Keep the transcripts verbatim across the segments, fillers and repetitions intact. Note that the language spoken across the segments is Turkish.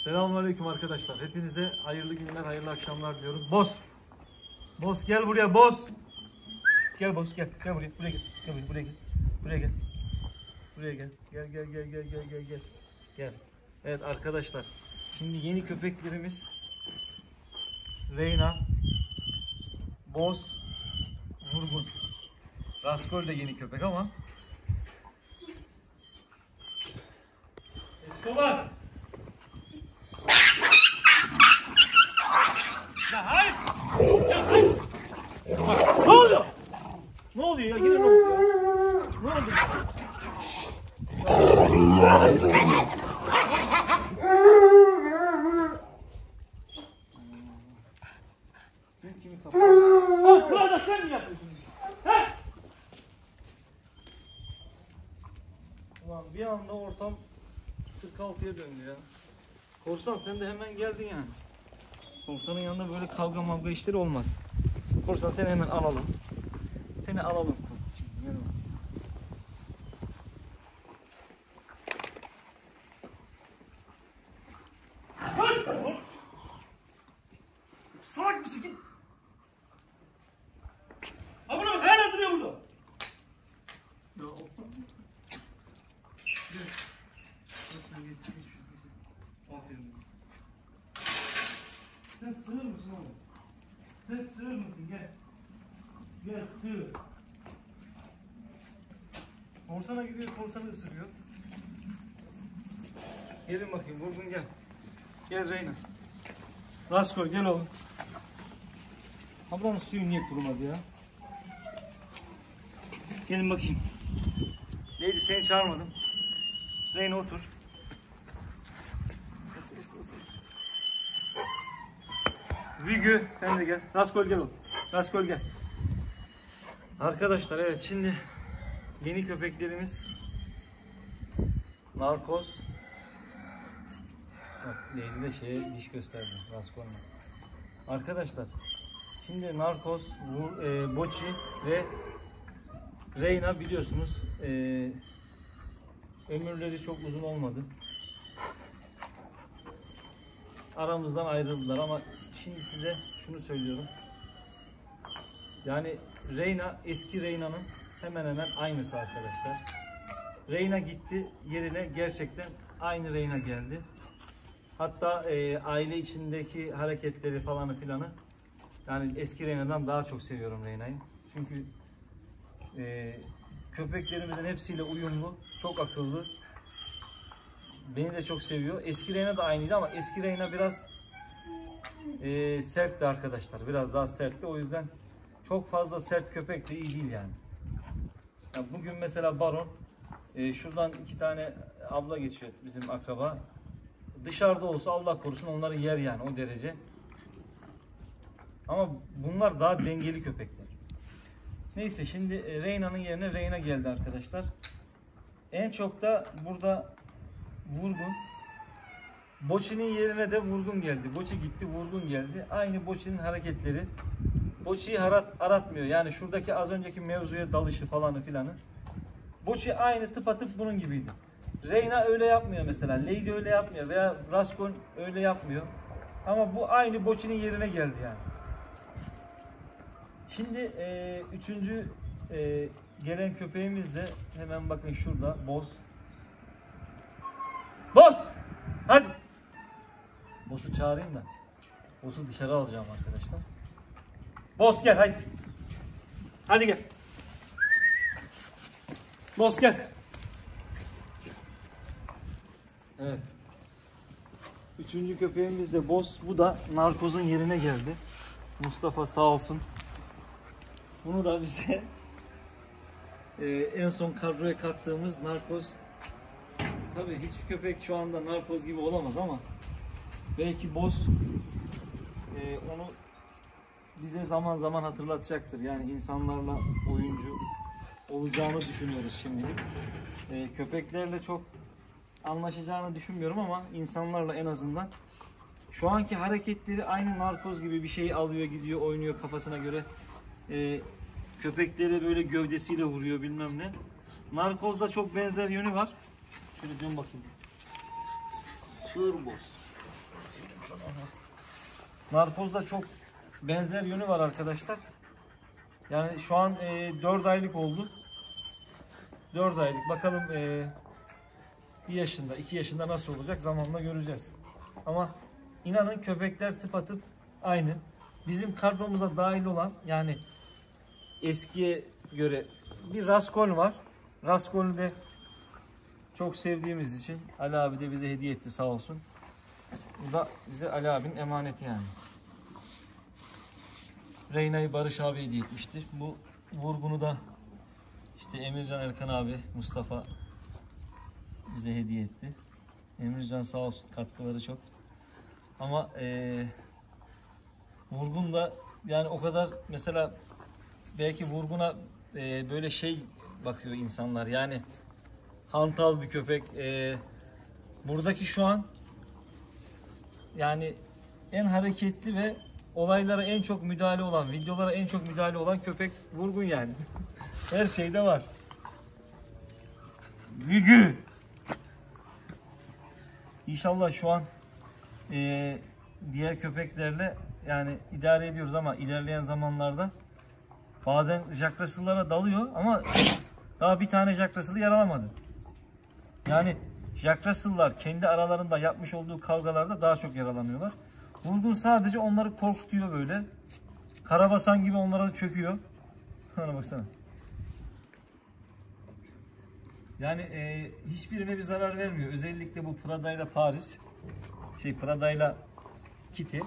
Selamünaleyküm arkadaşlar. Hepinize hayırlı günler, hayırlı akşamlar diliyorum. Boz. Boz gel buraya Boz. Gel Boz gel. Gel buraya. Buraya gel. Gel buraya, buraya gel. Buraya gel. Buraya gel. Gel gel gel gel gel gel gel. Gel. Evet arkadaşlar. Şimdi yeni köpeklerimiz Reyna, Boz, Vurgun. Raskol de yeni köpek ama Escobar. Ya hayır. Ya hayır. Bak, ne oluyor? Ne oluyor ya? Yine ne oldu ya? Ne oldu? Kim kimi kapatıyor? Lan Kıvada sen mi yapıyorsun? He? Ulan bir anda ortam kırk altıya döndü ya. Korsan sen de hemen geldin yani. Korsanın yanında böyle kavga mavga işleri olmaz. Korsan seni hemen alalım. Seni alalım. Salak mısın git. Ha buna bak hala duruyor burada. Ya aferin. Sen sığır mısın oğlum? Sen sığır mısın? Gel. Gel sığır. Korsana gidiyor, korsanı ısırıyor. Gelin bakayım, Vurgun gel. Gel Reyna. Raskol gel oğlum. Ablanın suyu niye kurumadı ya? Gelin bakayım. Neydi seni çağırmadım. Reyna otur. Otur, otur, otur. Vigü sen de gel. Raskol gel oğlum. Raskol gel. Arkadaşlar evet şimdi yeni köpeklerimiz Narkoz. Bak Leyli de şeye diş gösterdi. Raskol'la. Arkadaşlar şimdi Narkoz, e, Boçi ve Reyna biliyorsunuz e, ömürleri çok uzun olmadı. Aramızdan ayrıldılar ama şimdi size şunu söylüyorum. Yani Reyna eski Reyna'nın hemen hemen aynısı arkadaşlar. Reyna gitti yerine gerçekten aynı Reyna geldi. Hatta e, aile içindeki hareketleri falanı filanı yani eski Reyna'dan daha çok seviyorum Reyna'yı. Çünkü e, köpeklerimizin hepsiyle uyumlu, çok akıllı. Beni de çok seviyor. Eski Reyna da aynıydı ama eski Reyna biraz e, sertti arkadaşlar. Biraz daha sertti. O yüzden çok fazla sert köpek de iyi değil yani. Yani bugün mesela Baron e, şuradan iki tane abla geçiyor bizim akraba. Dışarıda olsa Allah korusun onları yer yani o derece. Ama bunlar daha dengeli köpekler. Neyse şimdi Reyna'nın yerine Reyna geldi arkadaşlar. En çok da burada Vurgun. Boçi'nin yerine de Vurgun geldi. Boçi gitti, Vurgun geldi. Aynı Boçi'nin hareketleri. Boçi'yi arat, aratmıyor. Yani şuradaki az önceki mevzuya dalışı falanı filanı. Boçi aynı tıpatıp bunun gibiydi. Reyna öyle yapmıyor mesela. Lady öyle yapmıyor veya Raskol öyle yapmıyor. Ama bu aynı Boçi'nin yerine geldi yani. Şimdi e, üçüncü e, gelen köpeğimiz de hemen bakın şurada Boz. Boz! Hadi! Boz'u çağırayım da. Boz'u dışarı alacağım arkadaşlar. Boz gel hadi. Hadi gel. Boz gel. Evet. Üçüncü köpeğimiz de Boz. Bu da Narkoz'un yerine geldi. Mustafa sağ olsun. Bunu da bize e, en son kadroya kattığımız Narkoz. Tabii hiçbir köpek şu anda Narkoz gibi olamaz ama belki Boz e, onu bize zaman zaman hatırlatacaktır. Yani insanlarla oyuncu olacağını düşünüyoruz şimdilik. E, köpeklerle çok anlaşacağını düşünmüyorum ama insanlarla en azından. Şu anki hareketleri aynı Narkoz gibi bir şeyi alıyor, gidiyor, oynuyor kafasına göre. E, köpekleri böyle gövdesiyle vuruyor bilmem ne. Narkoz'da çok benzer yönü var. Şöyle dön bakayım. Sığır Boz. Narkozda çok benzer yönü var arkadaşlar. Yani şu an e, dört aylık oldu. dört aylık. Bakalım e, bir yaşında, iki yaşında nasıl olacak zamanla göreceğiz. Ama inanın köpekler tıpatıp aynı. Bizim kadromuza dahil olan, yani eskiye göre bir Raskoln var. Raskoln'u de çok sevdiğimiz için Ali abi de bize hediye etti sağ olsun. Bu da bize Ali abinin emaneti yani. Reyna'yı Barış abi hediye etmişti. Bu vurgunu da işte Emircan Erkan abi, Mustafa bize hediye etti. Emircan sağ olsun, katkıları çok. Ama ee, vurgun da yani o kadar, mesela belki vurguna e, böyle şey bakıyor insanlar, yani hantal bir köpek. E, buradaki şu an yani en hareketli ve olaylara en çok müdahale olan, videolara en çok müdahale olan köpek vurgun yani. Her şeyde var. Gügü. İnşallah şu an e, diğer köpeklerle yani idare ediyoruz ama ilerleyen zamanlarda bazen Jack Russell'lara dalıyor ama daha bir tane Jack Russell'ı yaralamadı. Yani Jack Russell'lar kendi aralarında yapmış olduğu kavgalarda daha çok yaralanıyorlar. Vurgun sadece onları korkutuyor böyle. Karabasan gibi onlara çöküyor. Bana baksana. Yani e, hiçbirine bir zarar vermiyor. Özellikle bu Prada ile Paris. Şey Prada ile Kitty.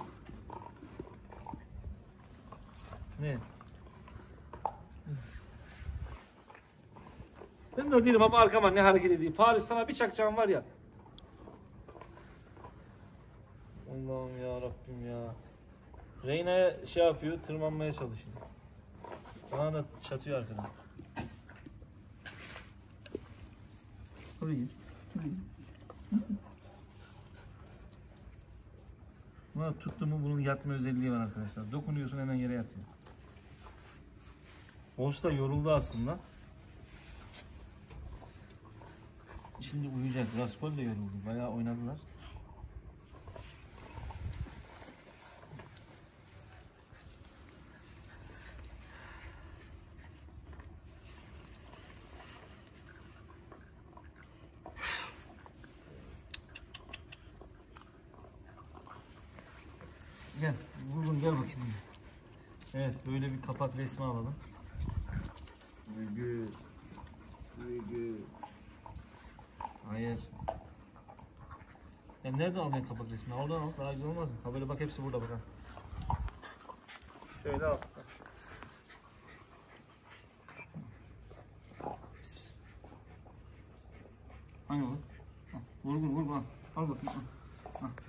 Ne? Ben de değilim ama arkama ne hareket ediyor. Paris sana bir çakacağım var ya. Allah'ım ya Rabbim ya. Reyna'ya şey yapıyor, tırmanmaya çalışıyor. Bana da çatıyor arkadan. Buraya. Buna tuttu mu bunun yatma özelliği var arkadaşlar. Dokunuyorsun hemen yere yatıyor. Boss da yoruldu aslında. Şimdi uyuyacak. Raskol de yoruldu. Bayağı oynadılar. Gel. Vurgun gel bakayım. Evet. Böyle bir kapak resmi alalım. Vurgun. Vurgun. Hayır. Ya nereden aldın kapak resmini? Oradan al. Daha güzel olmaz mı? Ha böyle bak, hepsi burada bak. Şöyle al. Hangi olur? Vurgun vurgun al. Al bakayım. Al. Al.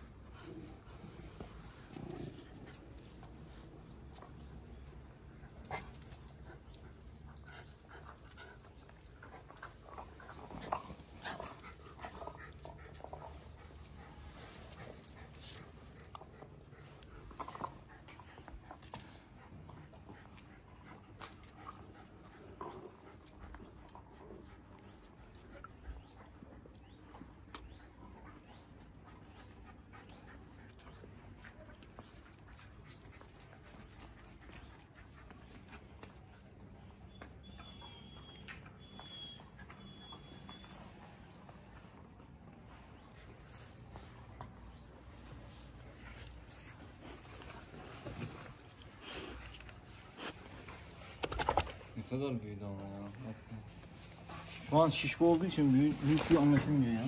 Ne kadar büyüdü ama ya. Şu an şişko olduğu için büyük, büyük bir anlaşılmıyor ya.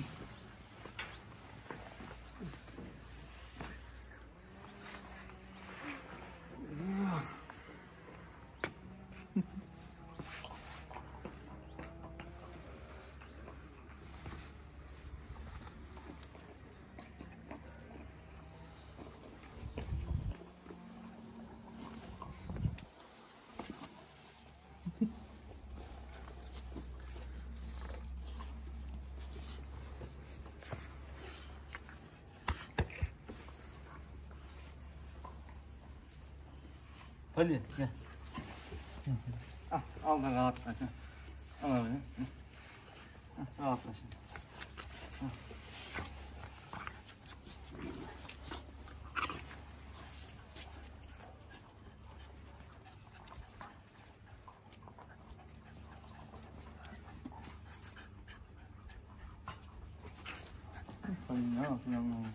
Hadi gel. Al, al da rahatla. Al abi. Rahatla şimdi. Hadi ne yapayım lan?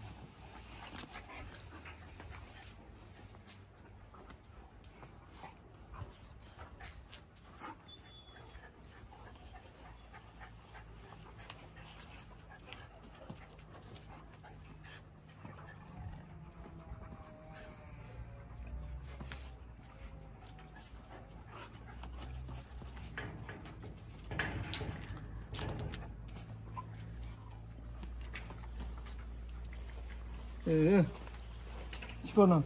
Ee, çık oradan.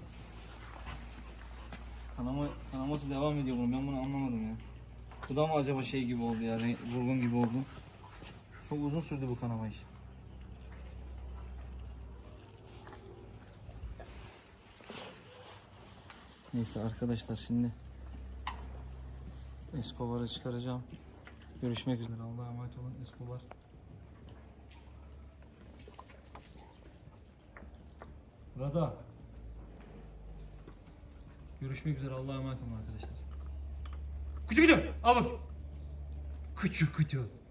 Kanama, kanaması devam ediyor bunun. Ben bunu anlamadım ya. Bu da mı acaba şey gibi oldu ya? Vurgun gibi oldu. Çok uzun sürdü bu kanama iş. Neyse arkadaşlar, şimdi Escobar'ı çıkaracağım. Görüşmek üzere. Allah'a emanet olun. Escobar. Burada. Görüşmek üzere. Allah'a emanet olun arkadaşlar. Küçük küçük. Al bak. Küçük küçük.